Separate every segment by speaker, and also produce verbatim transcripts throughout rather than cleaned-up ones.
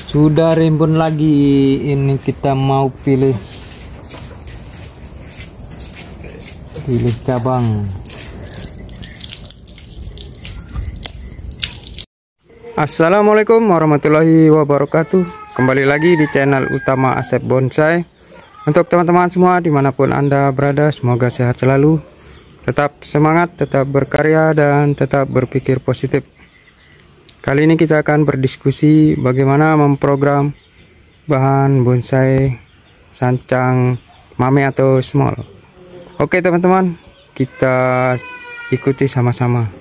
Speaker 1: Sudah rimbun lagi. Ini kita mau pilih pilih cabang. Assalamualaikum warahmatullahi wabarakatuh. Kembali lagi di channel utama Asep Bonsai. Untuk teman-teman semua dimanapun Anda berada, semoga sehat selalu, tetap semangat, tetap berkarya, dan tetap berpikir positif. Kali ini kita akan berdiskusi bagaimana memprogram bahan bonsai sancang mame atau small. Oke teman-teman, kita ikuti sama-sama.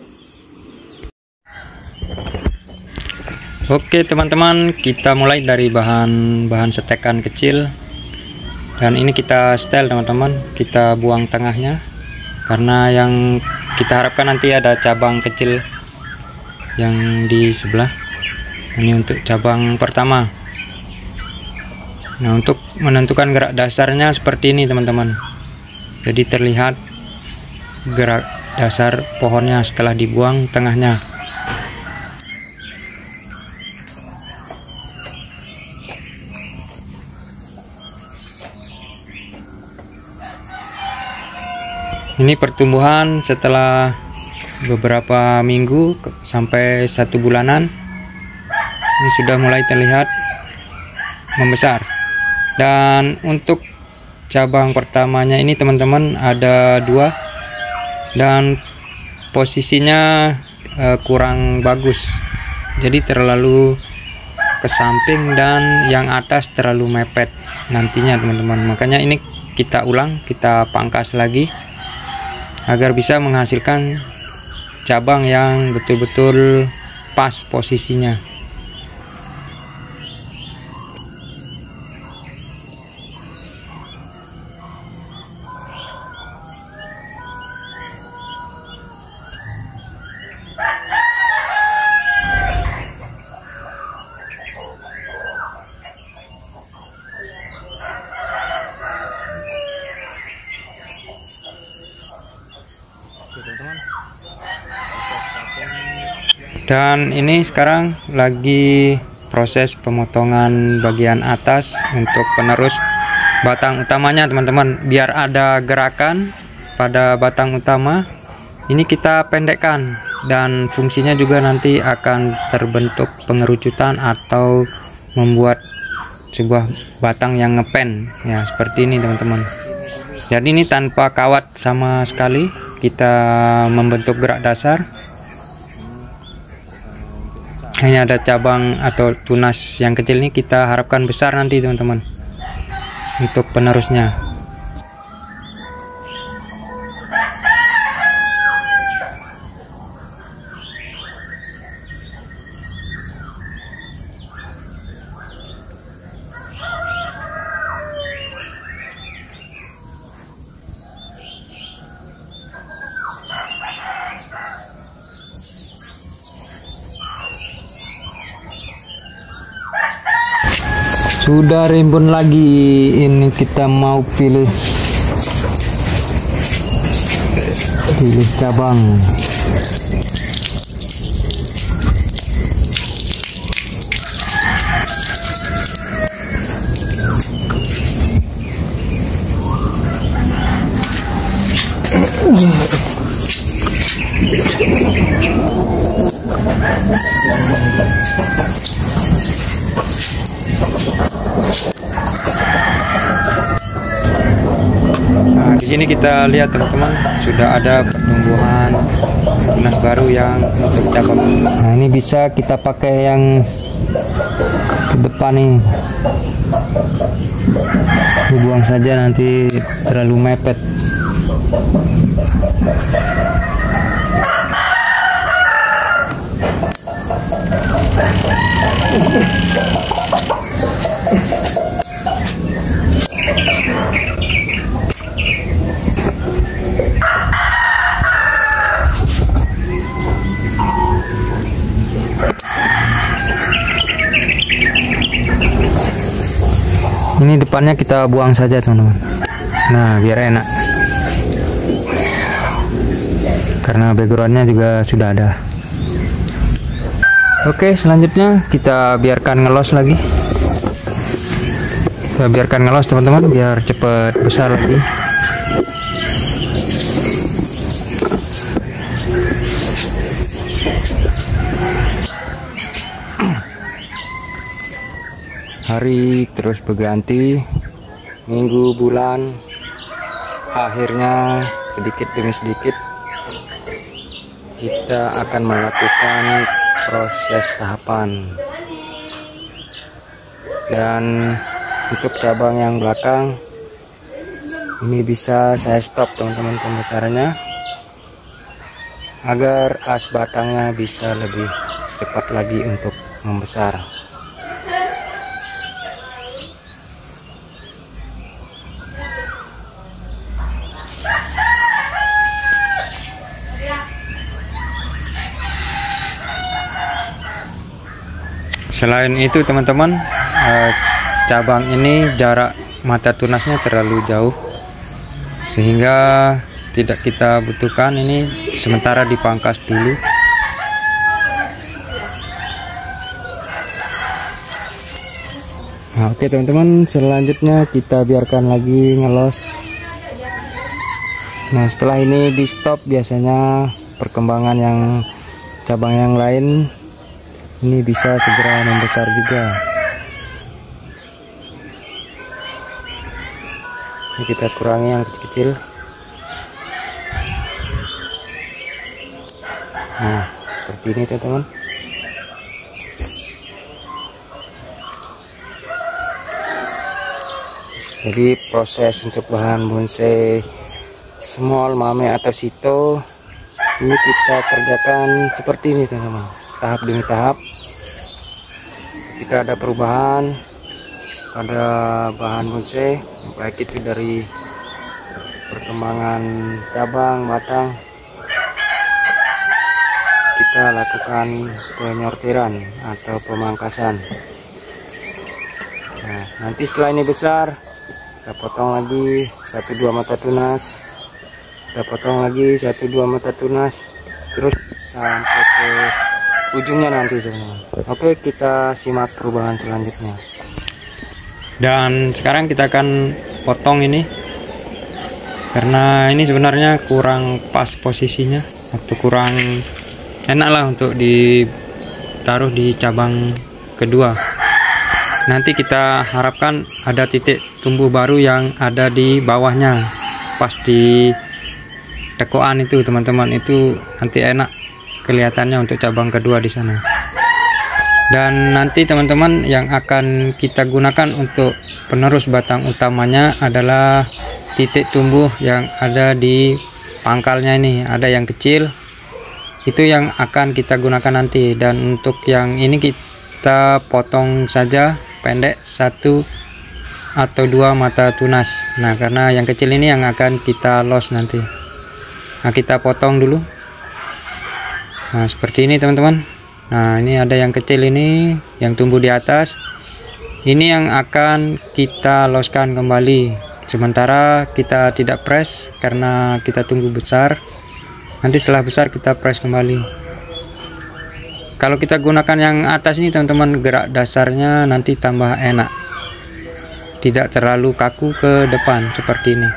Speaker 1: Oke teman-teman, kita mulai dari bahan-bahan setekan kecil. Dan ini kita setel teman-teman, kita buang tengahnya. Karena yang kita harapkan nanti ada cabang kecil yang di sebelah. Ini untuk cabang pertama. Nah, untuk menentukan gerak dasarnya seperti ini teman-teman. Jadi terlihat gerak dasar pohonnya setelah dibuang tengahnya. Ini pertumbuhan setelah beberapa minggu sampai satu bulanan. Ini sudah mulai terlihat membesar. Dan untuk cabang pertamanya ini teman-teman ada dua, dan posisinya uh, kurang bagus. Jadi terlalu ke samping dan yang atas terlalu mepet nantinya teman-teman. Makanya ini kita ulang, kita pangkas lagi agar bisa menghasilkan cabang yang betul-betul pas posisinya. Dan ini sekarang lagi proses pemotongan bagian atas untuk penerus batang utamanya teman-teman. Biar ada gerakan pada batang utama, ini kita pendekkan, dan fungsinya juga nanti akan terbentuk pengerucutan atau membuat sebuah batang yang ngepen ya, seperti ini teman-teman. Jadi ini tanpa kawat sama sekali, kita membentuk gerak dasar. Hanya ada cabang atau tunas yang kecil ini kita harapkan besar nanti teman-teman untuk penerusnya. Sudah rimbun lagi. Ini kita mau pilih pilih cabang. Nah, di sini kita lihat teman-teman, sudah ada pertumbuhan tunas baru yang untuk cabang. Nah, ini bisa kita pakai yang ke depan nih. Dibuang saja, nanti terlalu mepet. Ini depannya kita buang saja teman-teman. Nah, biar enak. Karena backgroundnya juga sudah ada. Oke, selanjutnya kita biarkan ngelos lagi. Kita biarkan ngelos teman-teman biar cepat besar lagi. Hari terus berganti, minggu, bulan, akhirnya sedikit demi sedikit kita akan melakukan proses tahapan. Dan untuk cabang yang belakang ini bisa saya stop teman-teman pembesarannya agar as batangnya bisa lebih cepat lagi untuk membesar. Selain itu teman-teman, eh, cabang ini jarak mata tunasnya terlalu jauh sehingga tidak kita butuhkan, ini sementara dipangkas dulu. Nah, oke teman-teman, selanjutnya kita biarkan lagi ngelos. Nah, setelah ini di stop, biasanya perkembangan yang cabang yang lain ini bisa segera membesar juga. Ini kita kurangi yang kecil-kecil. Nah, seperti ini teman-teman. Jadi proses untuk bahan bonsai small, mame atau sito ini kita kerjakan seperti ini teman-teman, tahap demi tahap. Jika ada perubahan pada bahan bonsai, baik itu dari perkembangan cabang, batang, kita lakukan penyortiran atau pemangkasan. Nah, nanti setelah ini besar, kita potong lagi satu dua mata tunas, kita potong lagi satu dua mata tunas, terus sampai ke ujungnya nanti teman-teman. Oke, kita simak perubahan selanjutnya. Dan sekarang kita akan potong ini karena ini sebenarnya kurang pas posisinya atau kurang enak lah untuk ditaruh di cabang kedua. Nanti kita harapkan ada titik tumbuh baru yang ada di bawahnya, pas di tekoan itu teman-teman, itu nanti enak kelihatannya untuk cabang kedua di sana. Dan nanti teman-teman yang akan kita gunakan untuk penerus batang utamanya adalah titik tumbuh yang ada di pangkalnya ini, ada yang kecil, itu yang akan kita gunakan nanti. Dan untuk yang ini kita potong saja pendek satu atau dua mata tunas. Nah, karena yang kecil ini yang akan kita los nanti. Nah, kita potong dulu. Nah, seperti ini teman-teman. Nah, ini ada yang kecil ini yang tumbuh di atas. Ini yang akan kita loskan kembali. Sementara kita tidak press karena kita tunggu besar. Nanti setelah besar kita press kembali. Kalau kita gunakan yang atas ini teman-teman, gerak dasarnya nanti tambah enak. Tidak terlalu kaku ke depan seperti ini.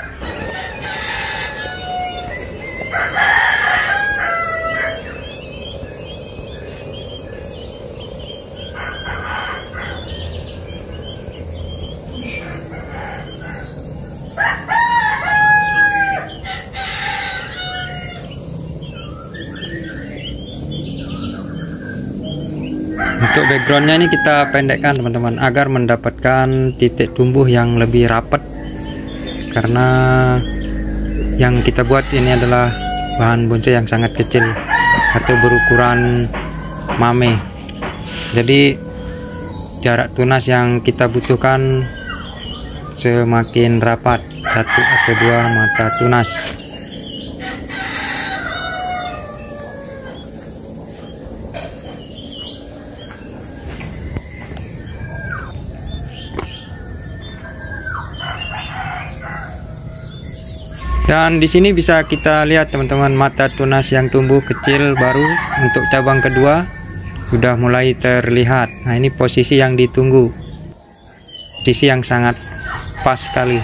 Speaker 1: Untuk backgroundnya ini kita pendekkan teman-teman agar mendapatkan titik tumbuh yang lebih rapat, karena yang kita buat ini adalah bahan bonsai yang sangat kecil atau berukuran mame. Jadi jarak tunas yang kita butuhkan semakin rapat, satu atau dua mata tunas. Dan di sini bisa kita lihat teman-teman, mata tunas yang tumbuh kecil baru untuk cabang kedua sudah mulai terlihat. Nah, ini posisi yang ditunggu, posisi yang sangat pas sekali.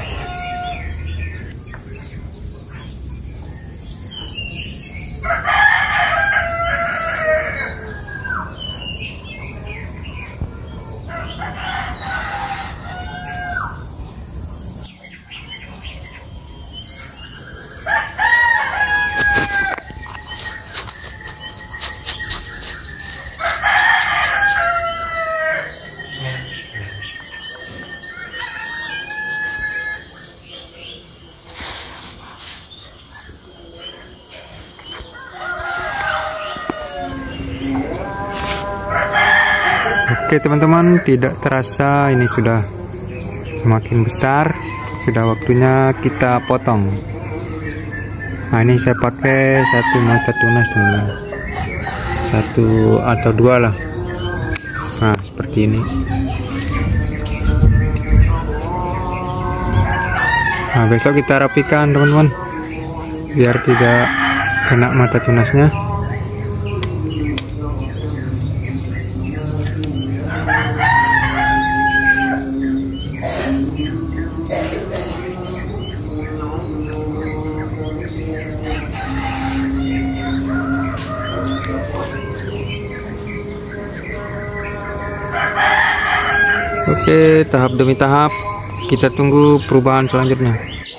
Speaker 1: Oke teman-teman, tidak terasa ini sudah semakin besar, sudah waktunya kita potong. Nah, ini saya pakai satu mata tunas teman-teman, satu atau dua lah. Nah, seperti ini. Nah, besok kita rapikan teman-teman, biar tidak kena mata tunasnya. Oke, tahap demi tahap kita tunggu perubahan selanjutnya.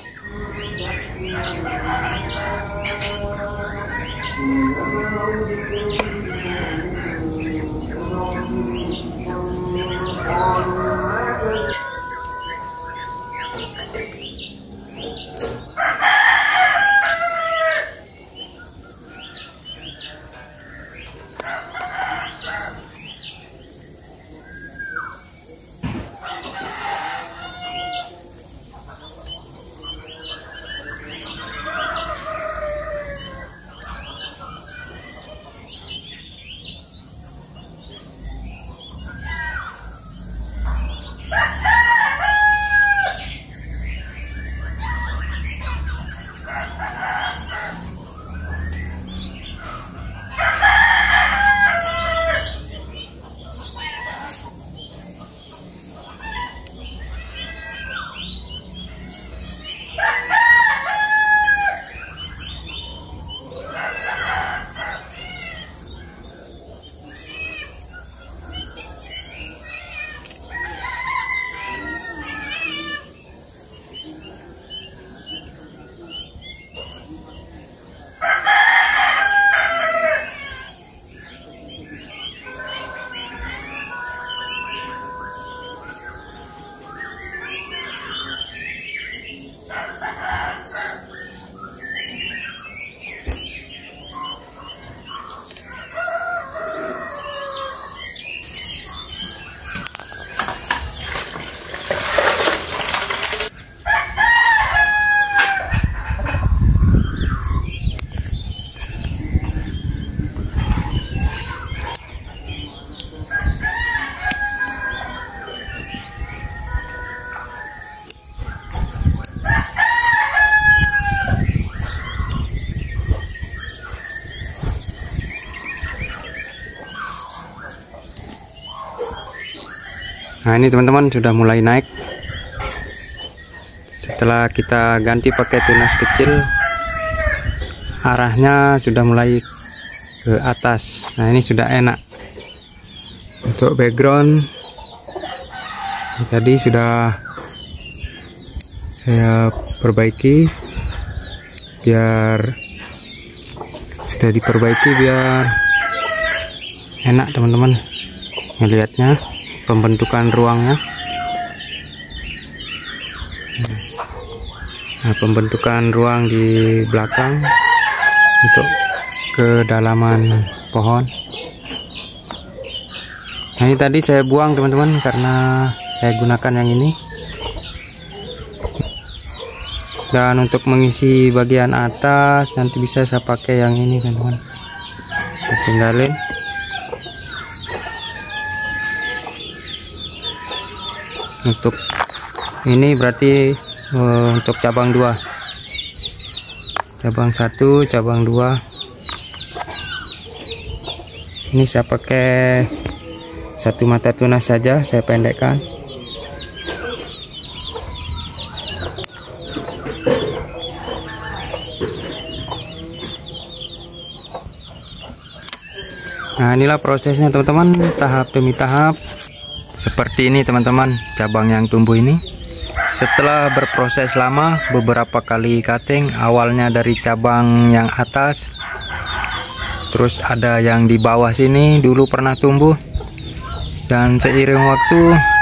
Speaker 1: Nah, ini teman-teman sudah mulai naik. Setelah kita ganti pakai tunas kecil, arahnya sudah mulai ke atas. Nah, ini sudah enak. Untuk background tadi sudah saya perbaiki, biar sudah diperbaiki biar enak teman-teman ngelihatnya, pembentukan ruangnya. Nah, pembentukan ruang di belakang untuk kedalaman pohon. Nah, ini tadi saya buang teman-teman karena saya gunakan yang ini. Dan untuk mengisi bagian atas nanti bisa saya pakai yang ini teman-teman. Saya tinggalin. Untuk ini berarti uh, untuk cabang dua, cabang satu, cabang dua. Ini saya pakai satu mata tunas saja, saya pendekkan. Nah, inilah prosesnya teman-teman, tahap demi tahap. Seperti ini teman-teman, cabang yang tumbuh ini. Setelah berproses lama, beberapa kali cutting, awalnya dari cabang yang atas, terus ada yang di bawah sini dulu pernah tumbuh, dan seiring waktu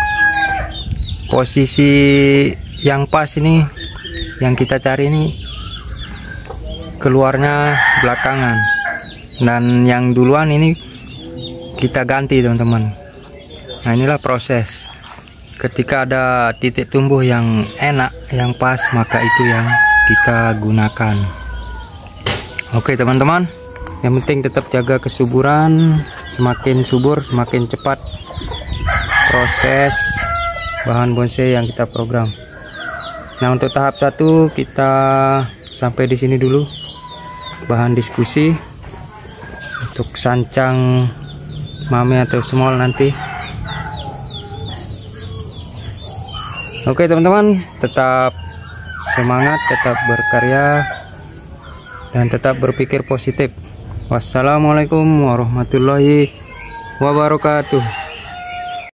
Speaker 1: posisi yang pas ini yang kita cari ini keluarnya belakangan, dan yang duluan ini kita ganti teman-teman. Nah, inilah proses. Ketika ada titik tumbuh yang enak, yang pas, maka itu yang kita gunakan. Oke teman-teman, yang penting tetap jaga kesuburan. Semakin subur, semakin cepat proses bahan bonsai yang kita program. Nah, untuk tahap satu kita sampai di sini dulu, bahan diskusi untuk sancang mame atau small nanti. Oke teman-teman, tetap semangat, tetap berkarya, dan tetap berpikir positif. Wassalamualaikum warahmatullahi wabarakatuh.